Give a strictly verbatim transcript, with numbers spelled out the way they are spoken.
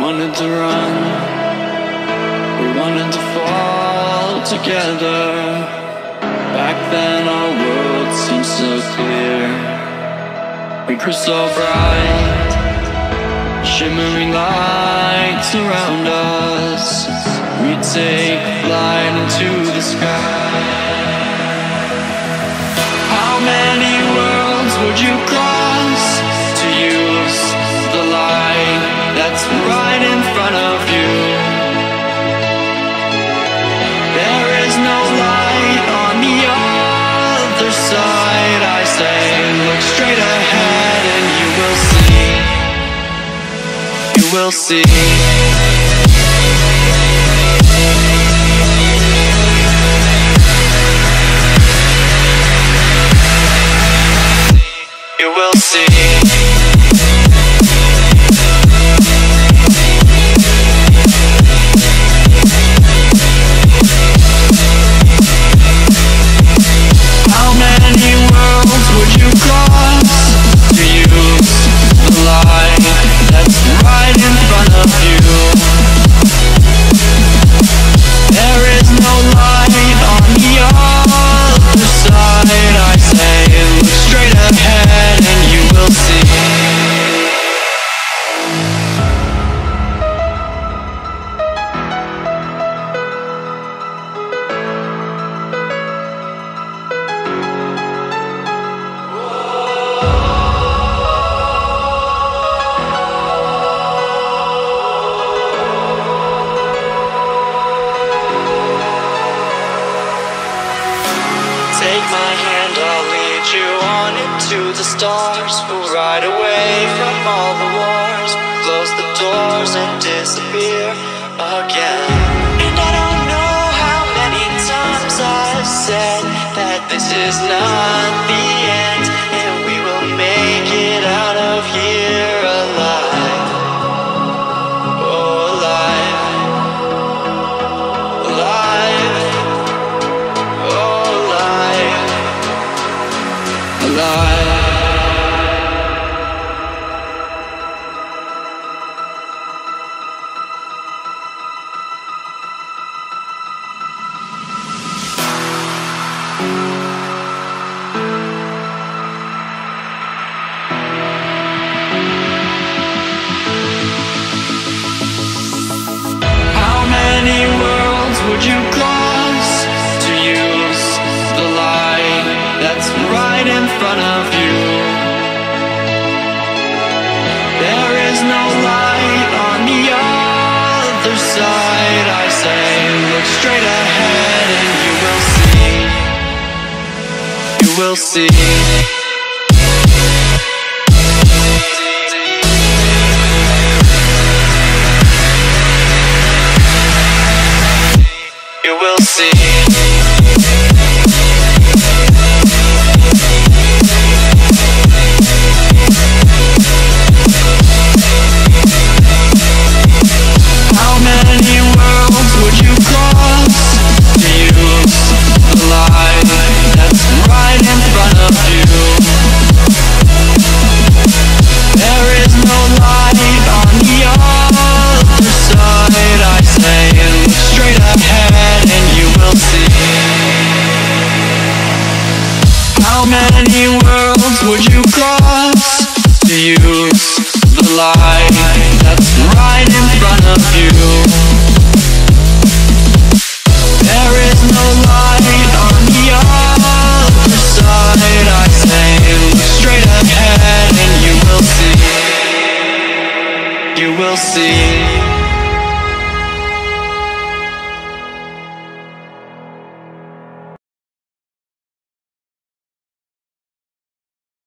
wanted to run, we wanted to fall together. Back then our world seemed so clear. We grew so bright, shimmering lights around us. We'd take flight into the sky. How many worlds would you cross to use the light that's right in front of you? There is no light on the other side. I say, look straight ahead and you will see. You will see. You will see. How many worlds would you cross to use the light that's right in front of you? There is no light on the other side. I say, look straight ahead and you will see. Take my hand, I'll lead you on into the stars. We'll ride away from all the wars, close the doors and disappear again. And I don't know how many times I've said that this is not the end, and we will make it out of here alive. Oh, alive. Alive. Alive. How many worlds would you cross to use the light that's right in front of you? There is no light on the other side. I say, look straight ahead and you will see. You will see. You will see. How many worlds would you cross to use the light that's right in front of you? There is no light on the other side. I say, look straight ahead and you will see. How many worlds would you cross to use the light